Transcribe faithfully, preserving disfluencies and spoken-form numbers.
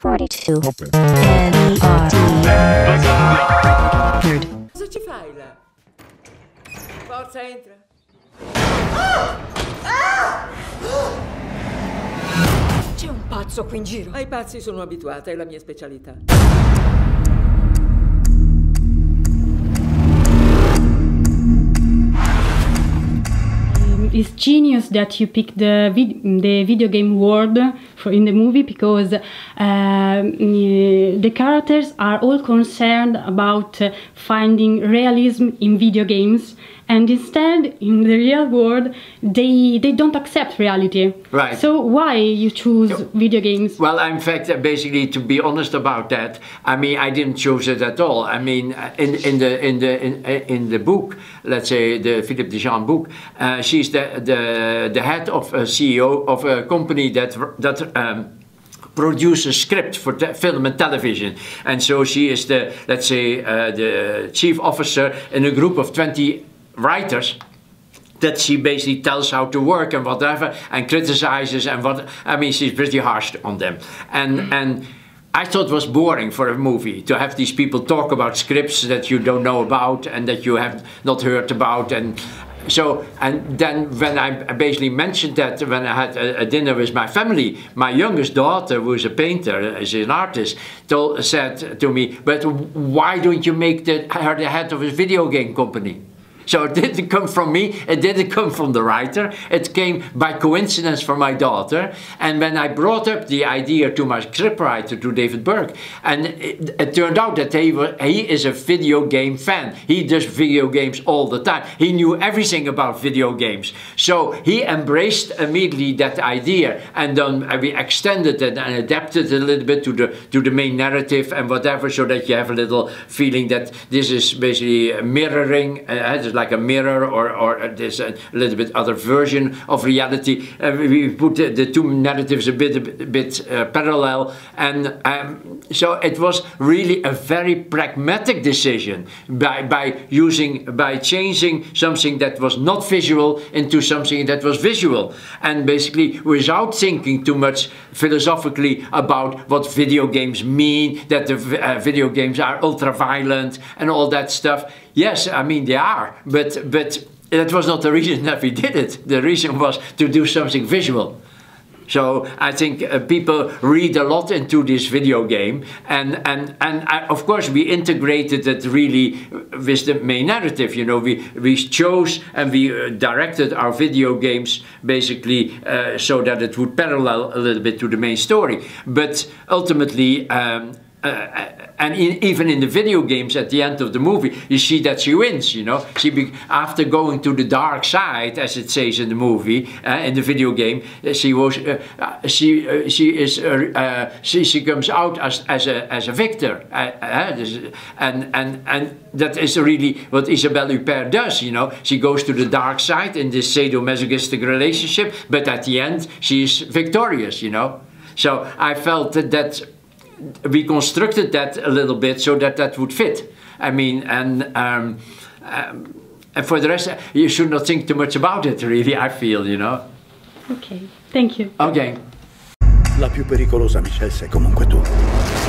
forty-two. Open. N E R D. Cosa ci fai là? Forza, entra. C'è un pazzo qui in giro. Ai pazzi sono abituata, è la mia specialità. It's genius that you pick the vid the video game world for in the movie, because uh, the characters are all concerned about uh, finding realism in video games, and instead in the real world they they don't accept reality. Right. So why you choose video games? Well, in fact, basically, to be honest about that, I mean, I didn't choose it at all. I mean, in in the in the in, in the book, let's say the Philippe Dejean book, uh, she's the the the head of a C E O of a company that that. Um, produces script for film and television, and so she is the, let's say, uh, the chief officer in a group of twenty writers that she basically tells how to work and whatever, and criticizes, and what, I mean, she's pretty harsh on them. And, and I thought it was boring for a movie to have these people talk about scripts that you don't know about and that you have not heard about. And so, and then when I basically mentioned that, when I had a, a dinner with my family, my youngest daughter, who is a painter, is an artist, told, said to me, but why don't you make the, her the head of a video game company? So it didn't come from me, it didn't come from the writer, it came by coincidence from my daughter. And when I brought up the idea to my scriptwriter, to David Burke, and it, it turned out that he, was, he is a video game fan. He does video games all the time. He knew everything about video games. So he embraced immediately that idea, and then we extended it and adapted it a little bit to the, to the main narrative and whatever, so that you have a little feeling that this is basically mirroring, uh, like a mirror, or, or there's a little bit other version of reality. Uh, we put the, the two narratives a bit, a bit, a bit uh, parallel, and um, so it was really a very pragmatic decision by, by using, by changing something that was not visual into something that was visual, and basically without thinking too much philosophically about what video games mean, that the uh, video games are ultra violent and all that stuff. Yes, I mean they are, but but that was not the reason that we did it. The reason was to do something visual. So I think uh, people read a lot into this video game, and and and I, of course we integrated it really with the main narrative. You know, we we chose and we uh, directed our video games basically uh, so that it would parallel a little bit to the main story. But ultimately. Um, Uh, and in, even in the video games, at the end of the movie, you see that she wins. You know, she be, after going to the dark side, as it says in the movie, uh, in the video game, she was, uh, she, uh, she is, uh, uh, she, she comes out as as a as a victor, uh, uh, and and and that is really what Isabelle Huppert does. You know, she goes to the dark side in this sadomasochistic relationship, but at the end, she is victorious. You know, so I felt that. that we constructed that a little bit so that that would fit. I mean, and, um, um, and for the rest, you should not think too much about it, really, I feel, you know. Okay, thank you. Okay. La più pericolosa, Michelle, sei comunque tu.